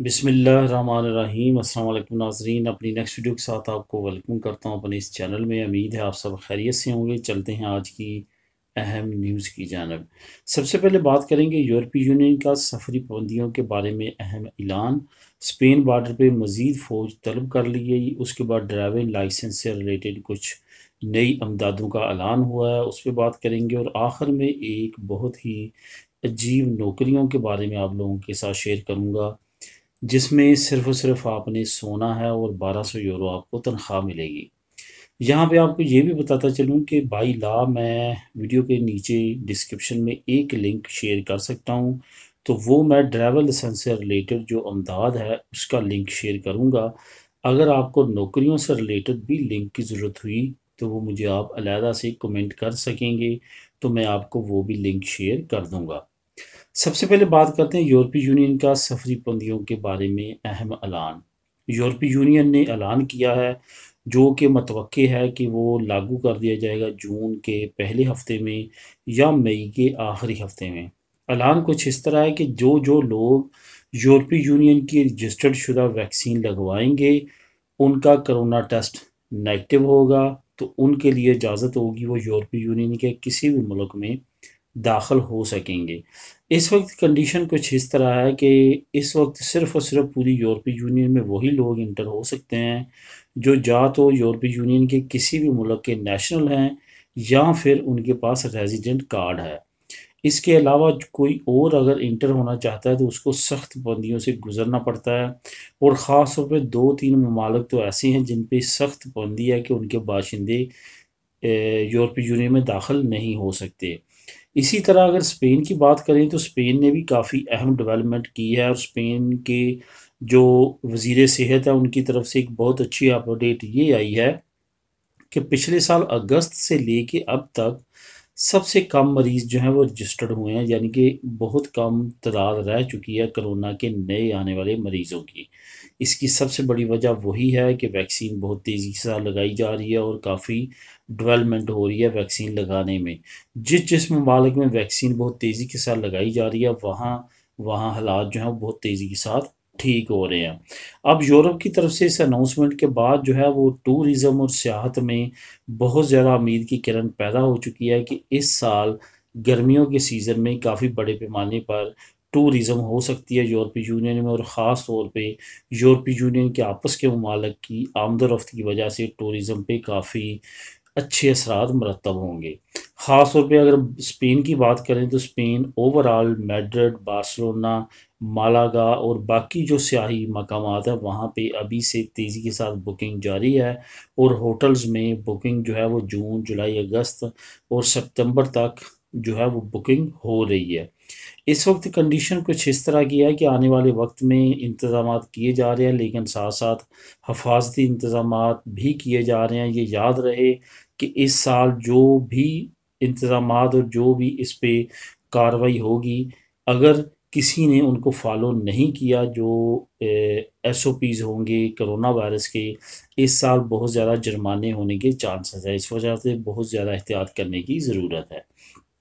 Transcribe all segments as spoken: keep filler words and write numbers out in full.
बिस्मिल्लाहिर्रहमानिर्रहीम। अस्सलाम वालेकुम नाज़रीन, अपनी नेक्स्ट वीडियो के साथ आपको वेलकम करता हूँ अपने इस चैनल में। उम्मीद है आप सब खैरियत से होंगे। चलते हैं आज की अहम न्यूज़ की जानब। सबसे पहले बात करेंगे यूरोपीय यूनियन का सफरी पाबंदियों के बारे में अहम ऐलान। स्पेन बॉर्डर पे मज़ीद फ़ौज तलब कर ली गई। उसके बाद ड्राइविंग लाइसेंस से रिलेटेड कुछ नई अमदादों का ऐलान हुआ है, उस पर बात करेंगे। और आखिर में एक बहुत ही अजीब नौकरियों के बारे में आप लोगों के साथ शेयर करूँगा, जिसमें सिर्फ़ और सिर्फ़ आपने सोना है और बारह सौ यूरो आपको तनख्वाह मिलेगी। यहाँ पे आपको ये भी बताता चलूँ कि बाई लॉ मैं वीडियो के नीचे डिस्क्रिप्शन में एक लिंक शेयर कर सकता हूँ, तो वो मैं ड्राइवर लाइसेंस से रिलेटेड जो अमदाद है उसका लिंक शेयर करूँगा। अगर आपको नौकरियों से रिलेटेड भी लिंक की ज़रूरत हुई तो वो मुझे आप अलहदा से कमेंट कर सकेंगे, तो मैं आपको वो भी लिंक शेयर कर दूँगा। सबसे पहले बात करते हैं यूरोपीय यूनियन का सफरी पाबंदियों के बारे में अहम ऐलान। यूरोपीय यूनियन ने ऐलान किया है, जो कि मतवक्के है कि वो लागू कर दिया जाएगा जून के पहले हफ्ते में या मई के आखिरी हफ्ते में। ऐलान कुछ इस तरह है कि जो जो लोग यूरोपीय यूनियन की रजिस्टर्ड शुदा वैक्सीन लगवाएंगे, उनका कोरोना टेस्ट नेगेटिव होगा, तो उनके लिए इजाज़त होगी वो यूरोपीय यूनियन के किसी भी मुल्क में दाखिल हो सकेंगे। इस वक्त कंडीशन कुछ इस तरह है कि इस वक्त सिर्फ़ और सिर्फ पूरी यूरोपीय यूनियन में वही लोग इंटर हो सकते हैं जो या तो यूरोपीय यूनियन के किसी भी मुल्क के नेशनल हैं या फिर उनके पास रेजिडेंट कार्ड है। इसके अलावा कोई और अगर इंटर होना चाहता है तो उसको सख्त पाबंदियों से गुजरना पड़ता है। और ख़ास तौर पे दो तीन ममालिक तो ऐसे हैं जिन पे सख्त पाबंदी है कि उनके बाशिंदे यूरोपीय यूनियन में दाखिल नहीं हो सकते। इसी तरह अगर स्पेन की बात करें तो स्पेन ने भी काफ़ी अहम डेवलपमेंट की है, और स्पेन के जो वज़ीर सेहत है उनकी तरफ से एक बहुत अच्छी अपडेट ये आई है कि पिछले साल अगस्त से लेके अब तक सबसे कम मरीज़ जो हैं वो रजिस्टर्ड हुए हैं, यानी कि बहुत कम तादाद रह चुकी है कोरोना के नए आने वाले मरीज़ों की। इसकी सबसे बड़ी वजह वही है कि वैक्सीन बहुत तेज़ी के साथ लगाई जा रही है और काफ़ी डेवलपमेंट हो रही है वैक्सीन लगाने में। जिस जिस ममालिक में वैक्सीन बहुत तेज़ी के साथ लगाई जा रही है, वहाँ वहाँ हालात जो हैं वो बहुत तेज़ी के साथ ठीक हो रहे हैं। अब यूरोप की तरफ से इस अनाउंसमेंट के बाद जो है वो टूरिज़्म और सियाहत में बहुत ज़्यादा उम्मीद की किरण पैदा हो चुकी है कि इस साल गर्मियों के सीज़न में काफ़ी बड़े पैमाने पर टूरिज़्म हो सकती है यूरोपीय यूनियन में। और ख़ास तौर पे यूरोपीय यूनियन के आपस के ममालिक की आमद-ओ-रफ़्त की वजह से टूरिज़्म पे काफ़ी अच्छे असरात मरतब होंगे। ख़ास तौर पे अगर स्पेन की बात करें तो Spain overall Madrid, Barcelona, Malaga और बाकी जो सियाही मकामात हैं वहाँ पे अभी से तेज़ी के साथ बुकिंग जारी है। और होटल्स में बुकिंग जो है वो जून, जुलाई, अगस्त और सितंबर तक जो है वो बुकिंग हो रही है। इस वक्त कंडीशन कुछ इस तरह की है कि आने वाले वक्त में इंतज़ामात किए जा रहे हैं, लेकिन साथ-साथ हिफाज़ती इंतज़ामात भी किए जा रहे हैं। ये याद रहे कि इस साल जो भी इंतज़ामात और जो भी इस पे कार्रवाई होगी, अगर किसी ने उनको फ़ॉलो नहीं किया जो अ, एसओपीज़ होंगे कोरोना वायरस के, इस साल बहुत ज़्यादा जुर्माने होने के चांसेस हैं। इस वजह से बहुत ज़्यादा एहतियात करने की ज़रूरत है।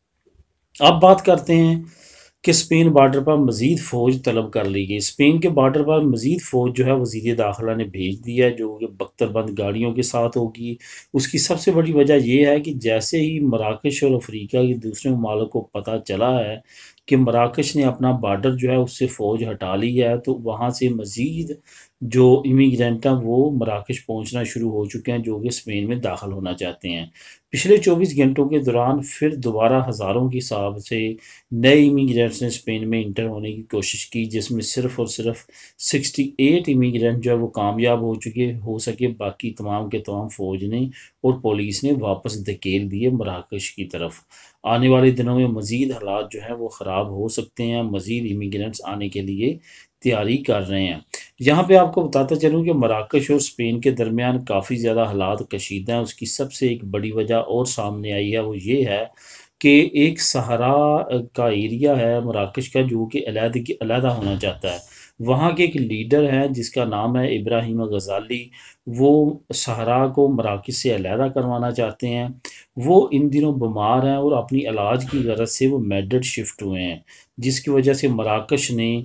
अब बात करते हैं कि स्पेन बॉर्डर पर मज़ीद फ़ौज तलब कर ली गई। स्पेन के बॉर्डर पर मज़ीद फ़ौज जो है वज़ीर दाखिला ने भेज दी है, जो कि बख्तरबंद गाड़ियों के साथ होगी। उसकी सबसे बड़ी वजह ये है कि जैसे ही मराकश और अफ्रीका के दूसरे ममालिक को पता चला है कि मराकश ने अपना बॉर्डर जो है उससे फ़ौज हटा ली है, तो वहाँ से मज़ीद जो इमिग्रेंट हैं वो मराकश पहुँचना शुरू हो चुके हैं, जो कि स्पेन में दाखिल होना चाहते हैं। पिछले चौबीस घंटों के दौरान फिर दोबारा हज़ारों के हिसाब से नए इमिग्रेंट्स ने स्पेन में इंटर होने की कोशिश की, जिसमें सिर्फ और सिर्फ अड़सठ इमिग्रेंट जो है वो कामयाब हो चुके हो सके। बाकी तमाम के तमाम फ़ौज ने और पुलिस ने वापस धकेल दिए मराकश की तरफ। आने वाले दिनों में मज़ीद हालात जो हैं वो ख़राब हो सकते हैं। मज़ीद इमिग्रेंट्स आने के लिए तैयारी कर रहे हैं। यहाँ पे आपको बताता चलूँ कि मराकश और स्पेन के दरमियान काफ़ी ज़्यादा हालात कशीदा हैं। उसकी सबसे एक बड़ी वजह और सामने आई है, वो ये है कि एक सहारा का एरिया है मराकश का, जो कि अलहदगी अलहदा होना चाहता है। वहाँ के एक लीडर हैं जिसका नाम है इब्राहिम गज़ाली। वो सहारा को मराकश से अलहदा करवाना चाहते हैं। वो इन दिनों बीमार हैं और अपनी इलाज की गरज से वो मैड्रिड शिफ्ट हुए हैं, जिसकी वजह से मराकश ने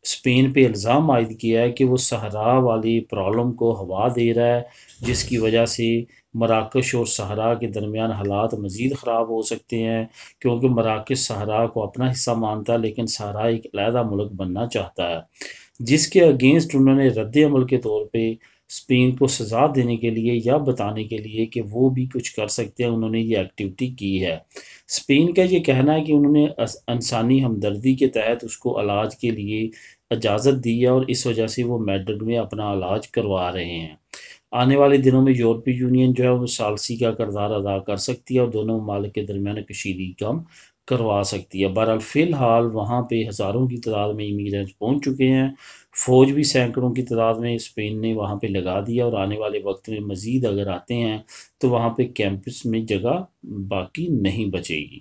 स्पेन पे इल्ज़ाम आयद किया है कि वो सहरा वाली प्रॉब्लम को हवा दे रहा है, जिसकी वजह से मराकश और सहरा के दरमियान हालात मज़ीद ख़राब हो सकते हैं, क्योंकि मराकश सहरा को अपना हिस्सा मानता है, लेकिन सहरा एक अलहदा मुल्क बनना चाहता है, जिसके अगेंस्ट उन्होंने रद्द अमल के तौर पे स्पेन को सज़ा देने के लिए या बताने के लिए कि वो भी कुछ कर सकते हैं, उन्होंने ये एक्टिविटी की है। स्पेन का ये कहना है कि उन्होंने अस इंसानी हमदर्दी के तहत उसको इलाज के लिए इजाज़त दी है और इस वजह से वो मैड्रिड में अपना इलाज करवा रहे हैं। आने वाले दिनों में यूरोपीय यूनियन जो है वो सालसी का किरदार अदा कर सकती है और दोनों ममालिक के दरमियान कशीदगी कम करवा सकती है। बहरहाल फ़िलहाल वहाँ पे हज़ारों की तादाद में इमिग्रेंट्स पहुँच चुके हैं। फ़ौज भी सैकड़ों की तादाद में स्पेन ने वहाँ पे लगा दिया और आने वाले वक्त में मज़ीद अगर आते हैं तो वहाँ पे कैंपस में जगह बाकी नहीं बचेगी।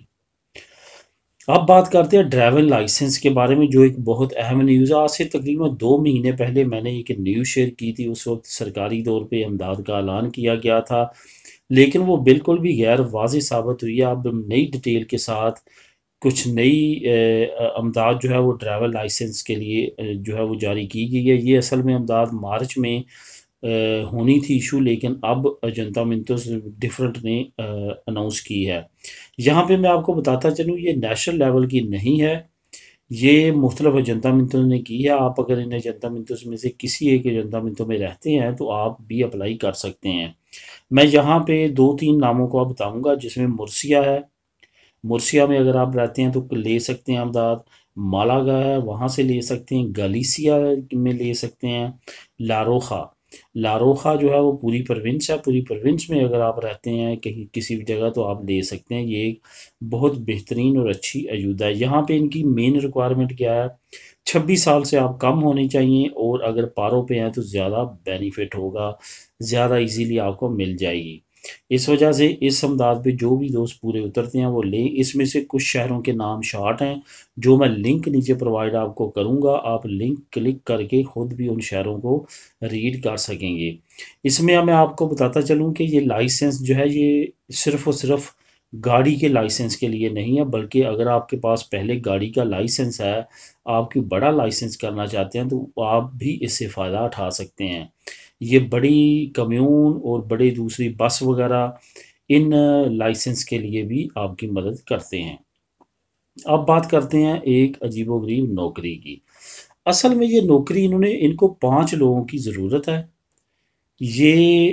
अब बात करते हैं ड्राइविंग लाइसेंस के बारे में, जो एक बहुत अहम न्यूज़ है। आज से तकरीबन दो महीने पहले मैंने एक न्यूज़ शेयर की थी। उस वक्त सरकारी तौर पे इमदाद का ऐलान किया गया था, लेकिन वो बिल्कुल भी गैर वाज़ेह साबित हुई है। अब नई डिटेल के साथ कुछ नई अ, इमदाद जो है वो ड्राइवर लाइसेंस के लिए अ, जो है वो जारी की गई है। ये असल में इमदाद मार्च में अ, होनी थी इशू, लेकिन अब जनता मिंतों डिफरेंट ने अनाउंस की है। यहाँ पे मैं आपको बताता चलूँ, ये नेशनल लेवल की नहीं है, ये मुख्तलिफ जनता मिंतों ने की है। आप अगर इन जनता मिंतों में से किसी एक जनता मिंतों में रहते हैं तो आप भी अप्लाई कर सकते हैं। मैं यहाँ पे दो तीन नामों को आप बताऊँगा, जिसमें मुर्सिया है। मुर्सिया में अगर आप रहते हैं तो ले सकते हैं अमदाद। मालागा है, वहाँ से ले सकते हैं। गलीसिया में ले सकते हैं। लारोखा लारोखा जो है वो पूरी प्रोविंस है। पूरी प्रोविंस में अगर आप रहते हैं कहीं किसी भी जगह तो आप ले सकते हैं। ये एक बहुत बेहतरीन और अच्छी अयूदा है। यहाँ पे इनकी मेन रिक्वायरमेंट क्या है, छब्बीस साल से आप कम होने चाहिए और अगर पारों पे हैं तो ज़्यादा बेनिफिट होगा, ज़्यादा इजीली आपको मिल जाएगी। इस वजह से इस समदाद पे जो भी दोस्त पूरे उतरते हैं वो लें। इसमें से कुछ शहरों के नाम शार्ट हैं, जो मैं लिंक नीचे प्रोवाइड आपको करूंगा। आप लिंक क्लिक करके खुद भी उन शहरों को रीड कर सकेंगे। इसमें मैं आपको बताता चलूं कि ये लाइसेंस जो है ये सिर्फ और सिर्फ गाड़ी के लाइसेंस के लिए नहीं है, बल्कि अगर आपके पास पहले गाड़ी का लाइसेंस है, आपकी बड़ा लाइसेंस करना चाहते हैं तो आप भी इससे फ़ायदा उठा सकते हैं। ये बड़ी कम्यून और बड़े दूसरी बस वगैरह इन लाइसेंस के लिए भी आपकी मदद करते हैं। अब बात करते हैं एक अजीबोगरीब नौकरी की। असल में ये नौकरी इन्होंने इनको पाँच लोगों की ज़रूरत है। ये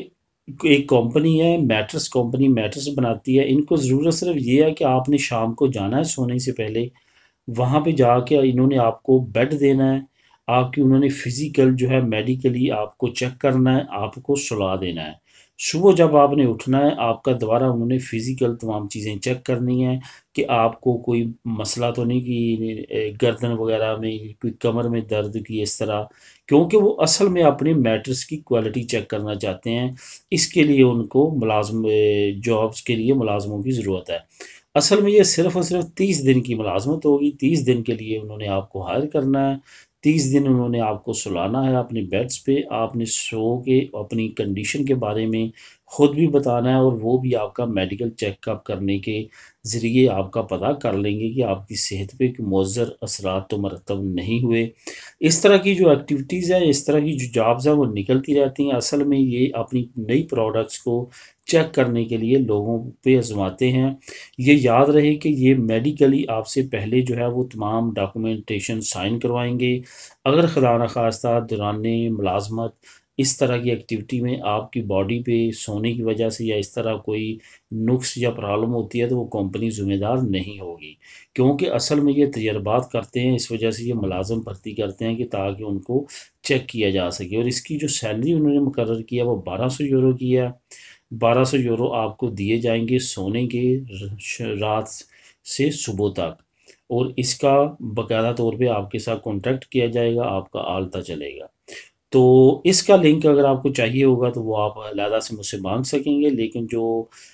एक कंपनी है, मैट्रेस कंपनी मैट्रेस बनाती है। इनको ज़रूरत सिर्फ ये है कि आपने शाम को जाना है सोने से पहले, वहाँ पे जाके इन्होंने आपको बेड देना है, आपकी उन्होंने फिज़िकल जो है मेडिकली आपको चेक करना है, आपको सुला देना है। सुबह जब आपने उठना है, आपका दोबारा उन्होंने फिज़िकल तमाम चीज़ें चेक करनी है कि आपको कोई मसला तो नहीं कि अ, गर्दन वगैरह में, कोई कमर में दर्द की इस तरह, क्योंकि वो असल में अपने मैट्रेस की क्वालिटी चेक करना चाहते हैं। इसके लिए उनको मुलाज़िम अ, जॉब्स के लिए मुलाज़िमों की ज़रूरत है। असल में ये सिर्फ़ और सिर्फ़ तीस दिन की मुलाज़मत होगी। तीस दिन के लिए उन्होंने आपको हायर करना है। तीस दिन उन्होंने आपको सुलाना है अपने बेड्स पे। आपने सो के अपनी कंडीशन के बारे में खुद भी बताना है और वो भी आपका मेडिकल चेकअप करने के ज़रिए आपका पता कर लेंगे कि आपकी सेहत पे कोई मुअज़्ज़र असरात तो मरतब नहीं हुए। इस तरह की जो एक्टिविटीज़ हैं, इस तरह की जो जॉब्स हैं वो निकलती रहती हैं। असल में ये अपनी नई प्रोडक्ट्स को चेक करने के लिए लोगों पे आज़माते हैं। ये याद रहे कि ये मेडिकली आपसे पहले जो है वो तमाम डॉक्यूमेंटेशन साइन करवाएँगे। अगर खुदा न खास्ता दौराने मुलाज़मत इस तरह की एक्टिविटी में आपकी बॉडी पे सोने की वजह से या इस तरह कोई नुक्स या प्रॉब्लम होती है तो वो कंपनी ज़िम्मेदार नहीं होगी, क्योंकि असल में ये तजर्बात करते हैं। इस वजह से ये मुलाज़िम भर्ती करते हैं कि ताकि उनको चेक किया जा सके। और इसकी जो सैलरी उन्होंने मुकर्रर की है वो बारह सौ यूरो की है। बारह सौ यूरो आपको दिए जाएंगे सोने के र- श- रात से सुबह तक, और इसका बाकायदा तौर पे आपके साथ कॉन्टैक्ट किया जाएगा, आपका आलता चलेगा। तो इसका लिंक अगर आपको चाहिए होगा तो वो आप अलहदा से मुझसे मांग सकेंगे, लेकिन जो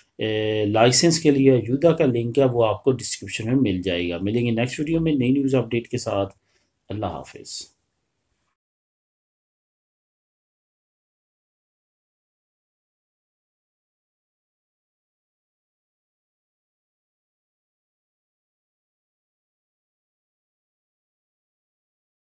लाइसेंस के लिए यूदा का लिंक है वो आपको डिस्क्रिप्शन में मिल जाएगा। मिलेंगे नेक्स्ट वीडियो में नई न्यूज़ अपडेट के साथ। अल्लाह हाफिज़।